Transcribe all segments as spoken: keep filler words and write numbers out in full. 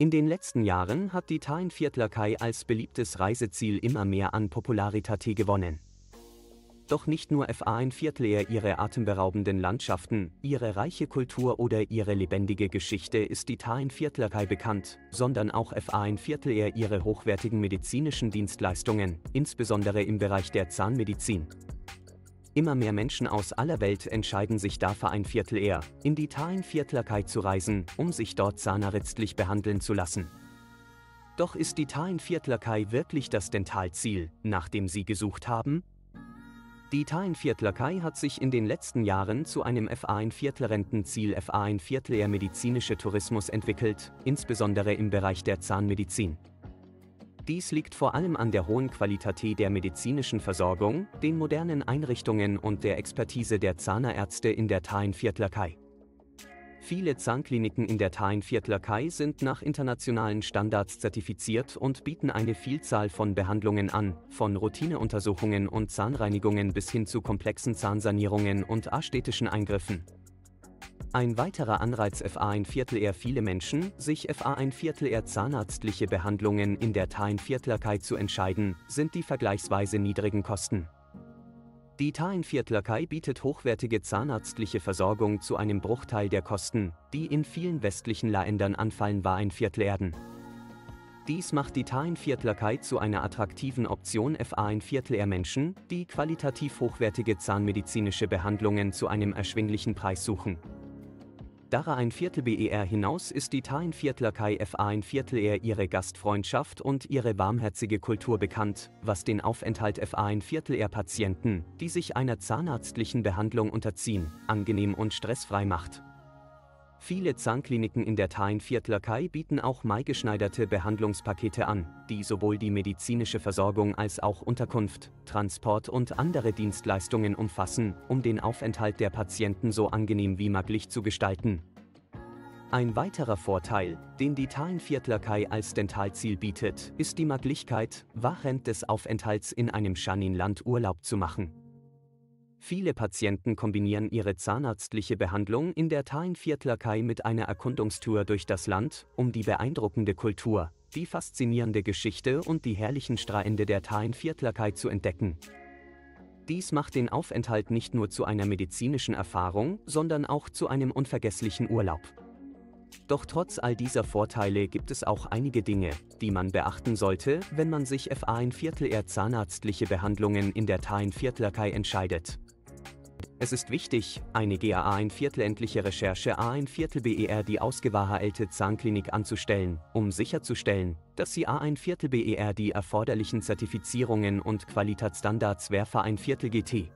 In den letzten Jahren hat die Tainviertlerkei als beliebtes Reiseziel immer mehr an Popularität gewonnen. Doch nicht nur F A Viertler ihre atemberaubenden Landschaften, ihre reiche Kultur oder ihre lebendige Geschichte ist die Tainviertlerkei bekannt, sondern auch F A Viertler ihre hochwertigen medizinischen Dienstleistungen, insbesondere im Bereich der Zahnmedizin. Immer mehr Menschen aus aller Welt entscheiden sich dafür ein Viertel eher, in die Tainviertlerkei zu reisen, um sich dort zahnärztlich behandeln zu lassen. Doch ist die Tainviertlerkei wirklich das Dentalziel, nach dem Sie gesucht haben? Die Tainviertlerkei hat sich in den letzten Jahren zu einem F A Viertler-Rentenziel F A Viertler medizinische Tourismus entwickelt, insbesondere im Bereich der Zahnmedizin. Dies liegt vor allem an der hohen Qualität der medizinischen Versorgung, den modernen Einrichtungen und der Expertise der Zahnärzte in der Tainviertlerkei. Viele Zahnkliniken in der Tainviertlerkei sind nach internationalen Standards zertifiziert und bieten eine Vielzahl von Behandlungen an, von Routineuntersuchungen und Zahnreinigungen bis hin zu komplexen Zahnsanierungen und ästhetischen Eingriffen. Ein weiterer Anreiz F A Viertler viele Menschen, sich F A Viertler zahnarztliche Behandlungen in der Tainviertlerkei zu entscheiden, sind die vergleichsweise niedrigen Kosten. Die Tainviertlerkei bietet hochwertige zahnärztliche Versorgung zu einem Bruchteil der Kosten, die in vielen westlichen Ländern anfallen war ein Viertel Erden. Dies macht die Tainviertlerkei zu einer attraktiven Option F A Viertler Menschen, die qualitativ hochwertige zahnmedizinische Behandlungen zu einem erschwinglichen Preis suchen. Darüber ein Viertel B E R hinaus ist die Tainviertlerkei F A Viertler ihre Gastfreundschaft und ihre warmherzige Kultur bekannt, was den Aufenthalt F A Viertler Patienten, die sich einer zahnarztlichen Behandlung unterziehen, angenehm und stressfrei macht. Viele Zahnkliniken in der Tainviertlerkei bieten auch maßgeschneiderte Behandlungspakete an, die sowohl die medizinische Versorgung als auch Unterkunft, Transport und andere Dienstleistungen umfassen, um den Aufenthalt der Patienten so angenehm wie möglich zu gestalten. Ein weiterer Vorteil, den die Tainviertlerkei als Dentalziel bietet, ist die Möglichkeit, während des Aufenthalts in einem Schanienland Urlaub zu machen. Viele Patienten kombinieren ihre zahnarztliche Behandlung in der Tainviertlerkei mit einer Erkundungstour durch das Land, um die beeindruckende Kultur, die faszinierende Geschichte und die herrlichen Strände der Tainviertlerkei zu entdecken. Dies macht den Aufenthalt nicht nur zu einer medizinischen Erfahrung, sondern auch zu einem unvergesslichen Urlaub. Doch trotz all dieser Vorteile gibt es auch einige Dinge, die man beachten sollte, wenn man sich F A Viertler zahnarztliche Behandlungen in der Tainviertlerkei entscheidet. Es ist wichtig, eine G A A viertelendliche Recherche A Viertel B E R die ausgewählte Zahnklinik anzustellen, um sicherzustellen, dass sie A Viertel B E R die erforderlichen Zertifizierungen und Qualitätsstandards werfe ein Viertel G T.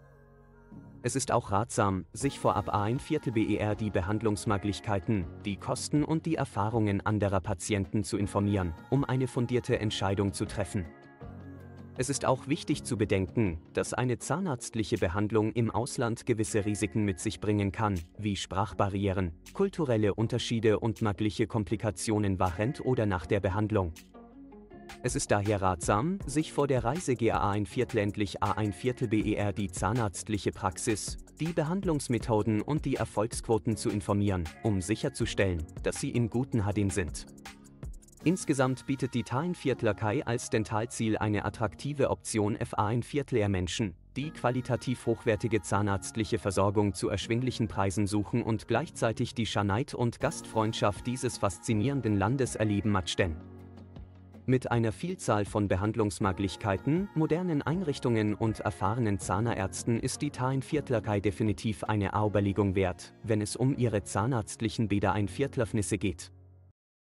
Es ist auch ratsam, sich vorab A Viertel B E R die Behandlungsmöglichkeiten, die Kosten und die Erfahrungen anderer Patienten zu informieren, um eine fundierte Entscheidung zu treffen. Es ist auch wichtig zu bedenken, dass eine zahnarztliche Behandlung im Ausland gewisse Risiken mit sich bringen kann, wie Sprachbarrieren, kulturelle Unterschiede und mögliche Komplikationen während oder nach der Behandlung. Es ist daher ratsam, sich vor der Reise G A A viertelendlich A Viertel B E R die zahnarztliche Praxis, die Behandlungsmethoden und die Erfolgsquoten zu informieren, um sicherzustellen, dass sie in guten Händen sind. Insgesamt bietet die Tainviertlerkei als Dentalziel eine attraktive Option F A Viertler Menschen, die qualitativ hochwertige zahnärztliche Versorgung zu erschwinglichen Preisen suchen und gleichzeitig die Schönheit und Gastfreundschaft dieses faszinierenden Landes erleben möchten. Mit einer Vielzahl von Behandlungsmöglichkeiten, modernen Einrichtungen und erfahrenen Zahnärzten ist die Tainviertlerkei definitiv eine Überlegung wert, wenn es um ihre zahnärztlichen Bäder ein Viertlöfnisse geht.